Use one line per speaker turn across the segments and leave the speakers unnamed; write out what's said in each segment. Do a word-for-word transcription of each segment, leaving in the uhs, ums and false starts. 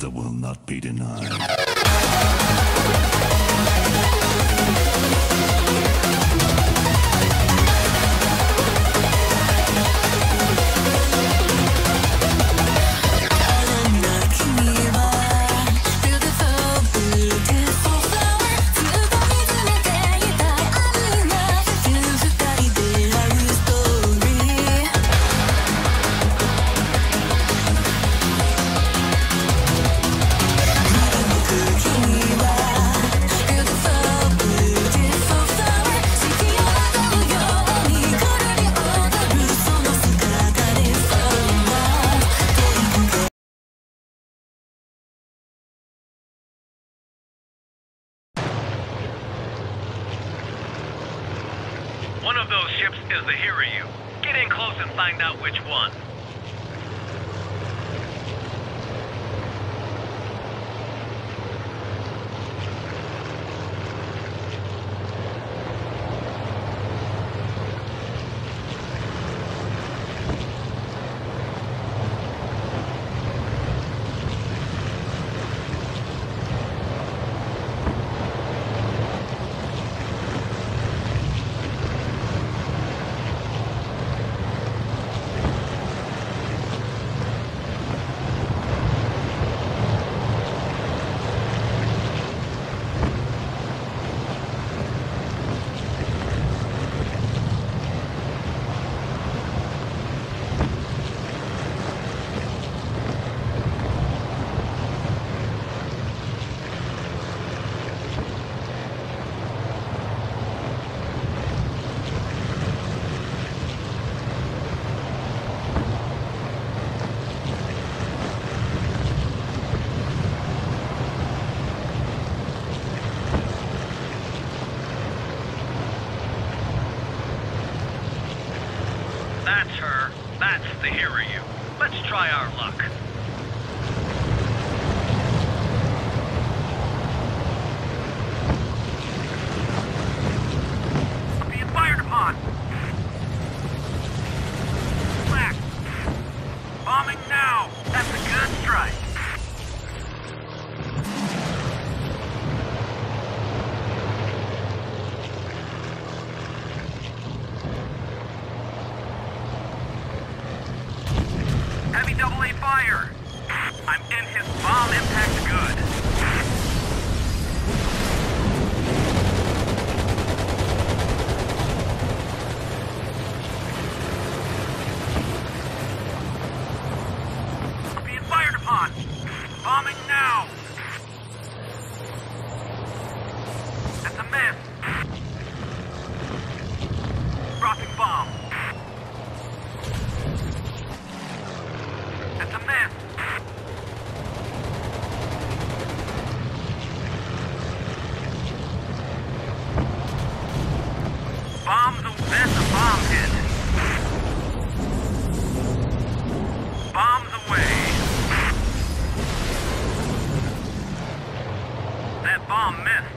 that will not be denied.
One of those ships is the Hiryu. Get in close and find out which one. That's her. That's the Hiryu. Let's try our luck. Being fired upon. Black. Bombing now. That's a good strike. Heavy double A fire! I'm in his bomb impact good. Being fired upon! Bombing now! That's a miss! Dropping bomb! That's a miss! Bomb's a, that's a bomb hit. Bombs away. That bomb missed.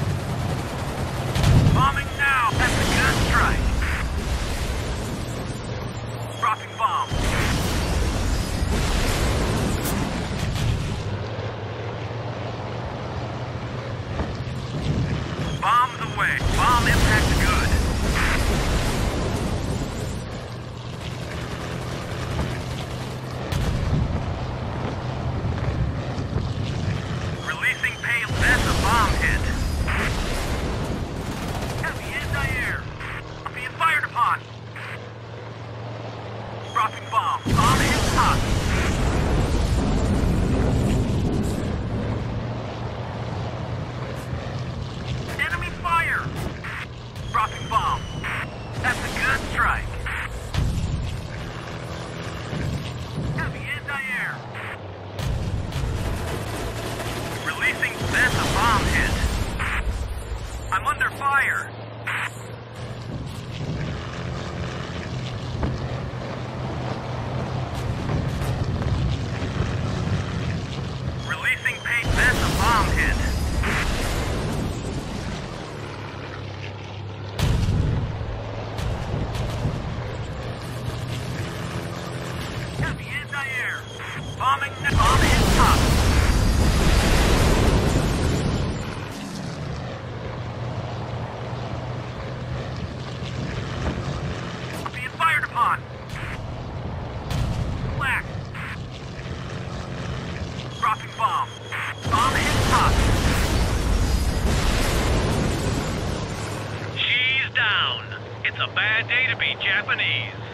Bombing now. That's a good strike. there. Bombing now. Bomb is top. Being fired upon. Black. Dropping bomb. Bomb is top. She's down. It's a bad day to be Japanese.